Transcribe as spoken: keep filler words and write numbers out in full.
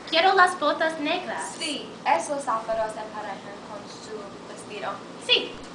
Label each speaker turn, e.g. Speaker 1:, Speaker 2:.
Speaker 1: Quiero las botas negras.
Speaker 2: Sí, esos zapatos se parejan con su vestido.
Speaker 1: Sí.